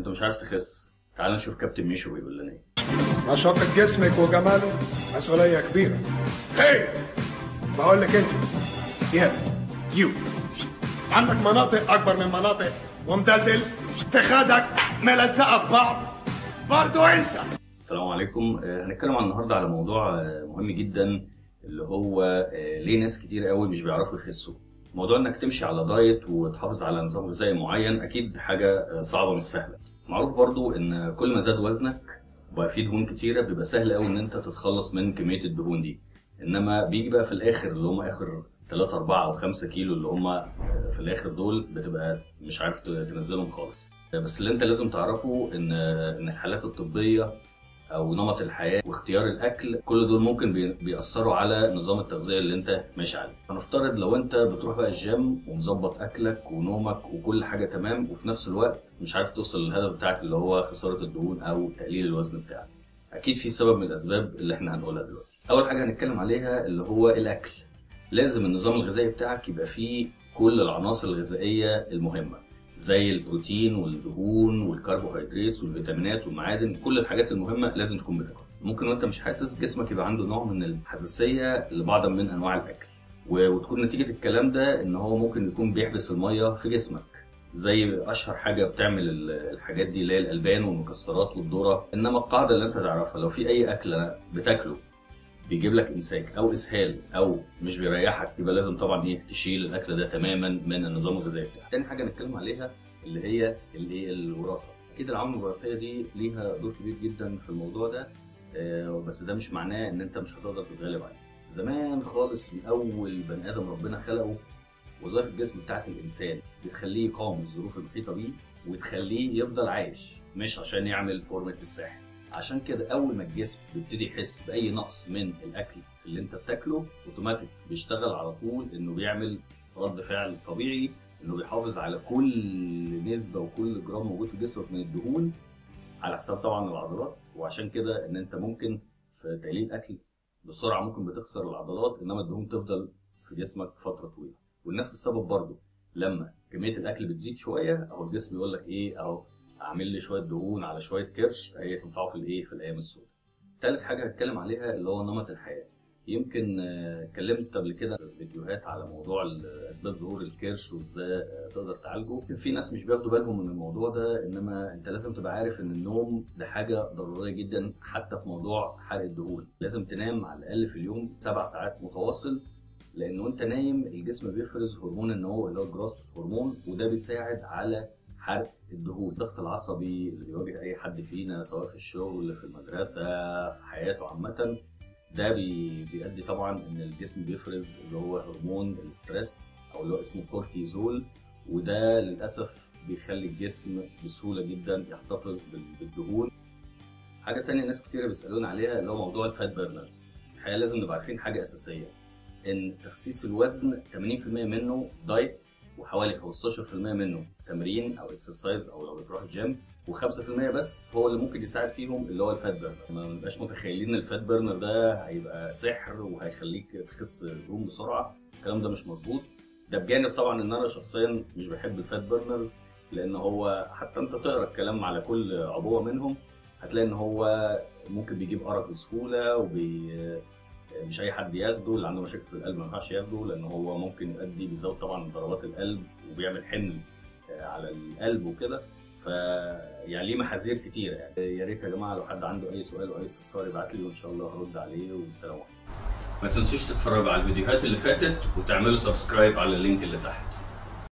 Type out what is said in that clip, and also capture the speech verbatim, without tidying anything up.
انت مش عارف تخس، تعال نشوف كابتن ميشو بيقول لنا ايه. نشاطة جسمك وجماله مسؤولية كبيرة. هي بقول لك انت يا يو عندك مناطق اكبر من مناطق ومدلدل فخادك ملزقة في بعض برضو انسى. السلام عليكم. هنتكلم عن النهارده على موضوع مهم جدا، اللي هو ليه ناس كتير قوي مش بيعرفوا يخسوا. موضوع انك تمشي على دايت وتحافظ على نظام غذائي معين اكيد حاجه صعبه مش سهله. معروف برضو ان كل ما زاد وزنك وبقى فيه دهون كتيره بيبقى سهل قوي ان انت تتخلص من كميه الدهون دي، انما بيجي بقى في الاخر اللي هم اخر ثلاثة أربعة أو خمسة كيلو اللي هم في الاخر دول بتبقى مش عارف تنزلهم خالص. بس اللي انت لازم تعرفه ان ان الحالات الطبيه او نمط الحياه واختيار الاكل كل دول ممكن بيأثروا على نظام التغذيه اللي انت ماشي عليه. هنفترض لو انت بتروح بقى الجيم ومظبط اكلك ونومك وكل حاجه تمام، وفي نفس الوقت مش عارف توصل للهدف بتاعك اللي هو خساره الدهون او تقليل الوزن بتاعك. اكيد في سبب من الاسباب اللي احنا هنقولها دلوقتي. اول حاجه هنتكلم عليها اللي هو الاكل. لازم النظام الغذائي بتاعك يبقى فيه كل العناصر الغذائيه المهمه، زي البروتين والدهون والكربوهيدرات والفيتامينات والمعادن. كل الحاجات المهمه لازم تكون بتاكلها. ممكن وانت مش حاسس جسمك يبقى عنده نوع من الحساسيه لبعض من انواع الاكل، وتكون نتيجه الكلام ده ان هو ممكن يكون بيحبس الميه في جسمك، زي اشهر حاجه بتعمل الحاجات دي اللي هي الالبان والمكسرات والذره. انما القاعده اللي انت تعرفها، لو في اي اكل بتاكله بيجيب لك امساك او اسهال او مش بيريحك، يبقى لازم طبعا ايه تشيل الاكل ده تماما من النظام الغذائي بتاعك. تاني حاجه نتكلم عليها اللي هي الايه الوراثه. اكيد العوامل الوراثيه دي ليها دور كبير جدا في الموضوع ده، آه بس ده مش معناه ان انت مش هتقدر تتغلب عليه. زمان خالص من اول بني ادم ربنا خلقه، وظائف الجسم بتاعت الانسان بتخليه يقاوم الظروف المحيطه بيه وتخليه يفضل عايش، مش عشان يعمل فورمه الساحل. عشان كده اول ما الجسم بيبتدي يحس باي نقص من الاكل اللي انت بتاكله، اوتوماتيك بيشتغل على طول انه بيعمل رد فعل طبيعي، انه بيحافظ على كل نسبه وكل جرام موجود في جسمك من الدهون على حساب طبعا العضلات. وعشان كده ان انت ممكن في تقليل الاكل بسرعه ممكن بتخسر العضلات، انما الدهون تفضل في جسمك فتره طويله. ولنفس السبب برضو لما كميه الاكل بتزيد شويه، اهو الجسم يقول لك ايه، اهو اعمل لي شويه دهون على شويه كرش، هي تنفعه في الايه في الايام السوداء. ثالث حاجه هتكلم عليها اللي هو نمط الحياه. يمكن اتكلمت قبل كده في فيديوهات على موضوع اسباب ظهور الكرش وازاي تقدر تعالجه. في ناس مش بياخدوا بالهم من الموضوع ده، انما انت لازم تبقى عارف ان النوم ده حاجه ضروريه جدا. حتى في موضوع حرق الدهون لازم تنام على الاقل في اليوم سبع ساعات متواصل، لان وانت نايم الجسم بيفرز هرمون النمو اللي هو الجروث هرمون، وده بيساعد على حرق الدهون. الضغط العصبي اللي بيواجه اي حد فينا سواء في الشغل في المدرسه في حياته عامه، ده بيؤدي طبعا ان الجسم بيفرز اللي هو هرمون الاسترس او اللي هو اسمه كورتيزول، وده للاسف بيخلي الجسم بسهوله جدا يحتفظ بالدهون. حاجه تانية ناس كتير بيسالونا عليها اللي هو موضوع الفات بيرنرز. الحقيقه لازم نبقى عارفين حاجه اساسيه، ان تخسيس الوزن ثمانين في المية منه دايت، وحوالي خمستاشر في المية منه تمرين او اكسرسايز او لو بتروح الجيم، وخمسة في المية بس هو اللي ممكن يساعد فيهم اللي هو الفات بيرنر. ما نبقاش متخيلين ان الفات بيرنر ده هيبقى سحر وهيخليك تخس دهون بسرعه، الكلام ده مش مظبوط. ده بجانب طبعا ان انا شخصيا مش بحب الفات بيرنرز، لان هو حتى انت تقرا الكلام على كل عبوه منهم هتلاقي ان هو ممكن بيجيب ارق بسهوله، وبي مش اي حد ياخده، اللي عنده مشاكل في القلب ما ينفعش ياخده، لان هو ممكن يؤدي بيزود طبعا ضربات القلب وبيعمل حمل على القلب وكده. ف يعني ليه محاذير كتيره يعني. يا ريت يا جماعه لو حد عنده اي سؤال او اي استفسار يبعت لي وان شاء الله هرد عليه. والسلام عليكم. ما تنسوش تتفرجوا على الفيديوهات اللي فاتت وتعملوا سبسكرايب على اللينك اللي تحت.